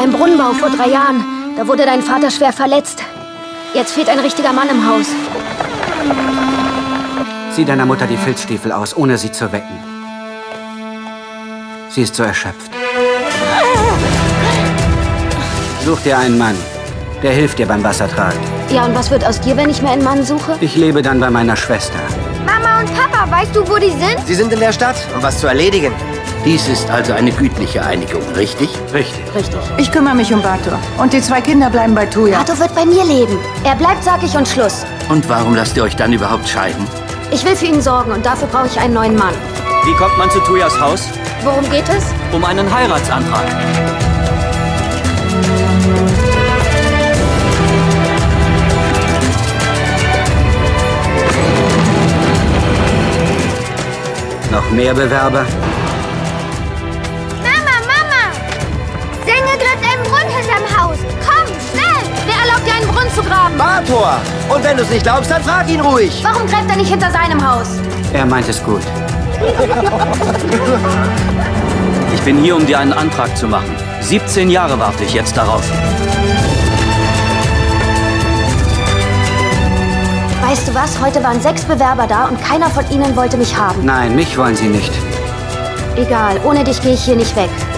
beim Brunnenbau vor 3 Jahren. Da wurde dein Vater schwer verletzt. Jetzt fehlt ein richtiger Mann im Haus. Zieh deiner Mutter die Filzstiefel aus, ohne sie zu wecken. Sie ist so erschöpft. Such dir einen Mann. Der hilft dir beim Wassertragen. Ja, und was wird aus dir, wenn ich mir einen Mann suche? Ich lebe dann bei meiner Schwester. Mama und Papa, weißt du, wo die sind? Sie sind in der Stadt, um was zu erledigen. Dies ist also eine gütliche Einigung, richtig? Richtig. Richtig. Ich kümmere mich um Bato. Und die 2 Kinder bleiben bei Tuya. Bato wird bei mir leben. Er bleibt, sag ich, und Schluss. Und warum lasst ihr euch dann überhaupt scheiden? Ich will für ihn sorgen und dafür brauche ich einen neuen Mann. Wie kommt man zu Tuyas Haus? Worum geht es? Um einen Heiratsantrag. Noch mehr Bewerber? Mama! Senge gräbt einen Brunnen hinterm Haus. Komm, schnell! Wer erlaubt dir, einen Brunnen zu graben? Bator! Und wenn du es nicht glaubst, dann frag ihn ruhig. Warum gräbt er nicht hinter seinem Haus? Er meint es gut. Ich bin hier, um dir einen Antrag zu machen. 17 Jahre warte ich jetzt darauf. Weißt du was? Heute waren 6 Bewerber da und keiner von ihnen wollte mich haben. Nein, mich wollen sie nicht. Egal, ohne dich gehe ich hier nicht weg.